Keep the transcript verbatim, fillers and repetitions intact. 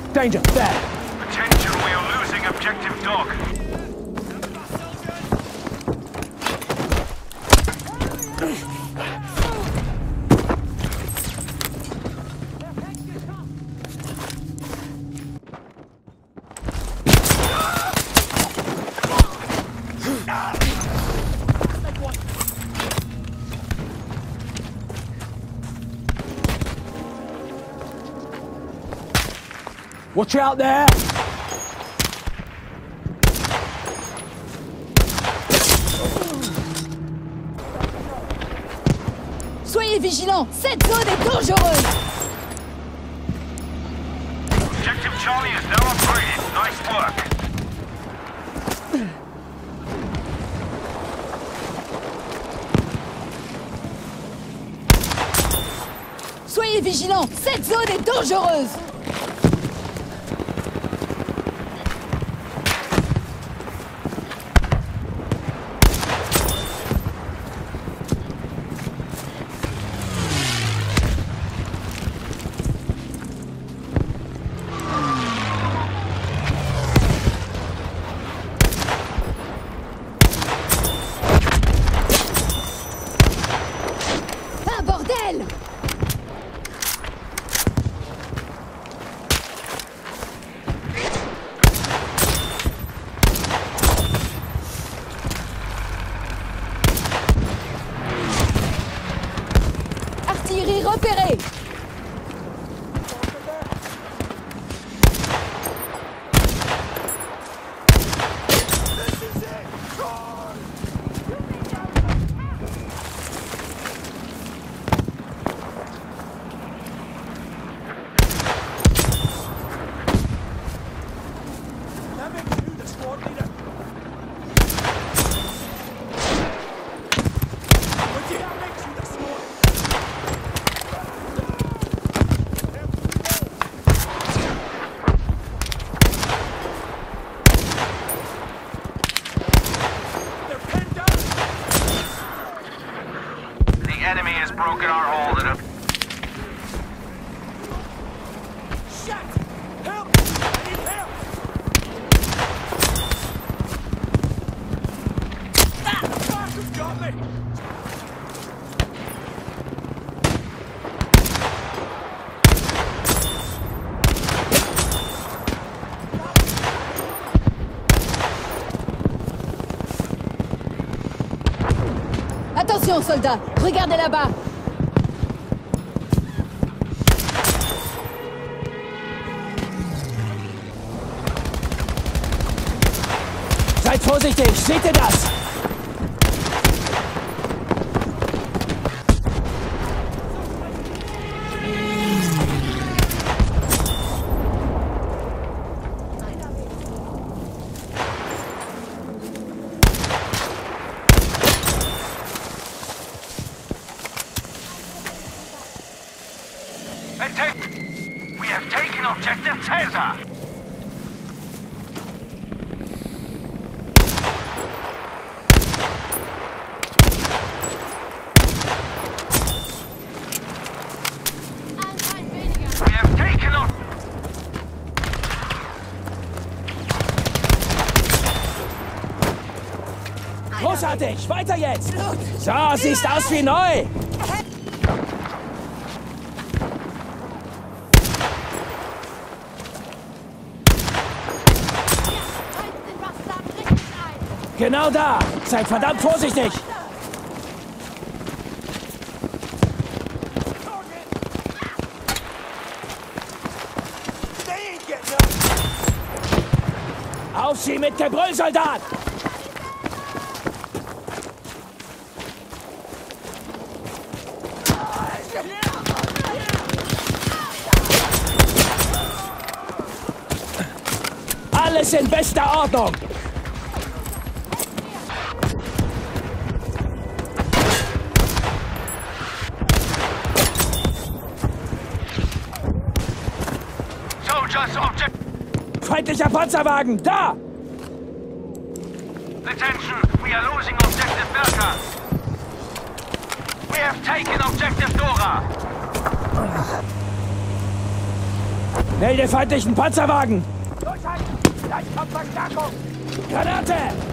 Danger, there! Attention, we are losing objective dog. Watch out there! Soyez vigilants, cette zone est dangereuse! Objective Charlie is now upgraded. Nice work. Soyez vigilants, cette zone est dangereuse! Artillerie repérée! Enemy has broken our hold at a... Shit! Help! I need help! Ah! Fuck, got me! Attention, soldats! Regardez là-bas! Seid vorsichtig! Seht ihr das? We have taken objective Caesar! We have taken on... Großartig! Weiter jetzt! So, siehst aus wie neu! Genau da! Seid verdammt vorsichtig! Auf sie mit Gebrüll, Soldat! Alles in bester Ordnung! Feindlicher Panzerwagen! Da! Attention! We are losing objective Berka! We have taken objective Dora! Melde feindlichen Panzerwagen! Durchhalten! Gleich kommt Verstärkung! Granate!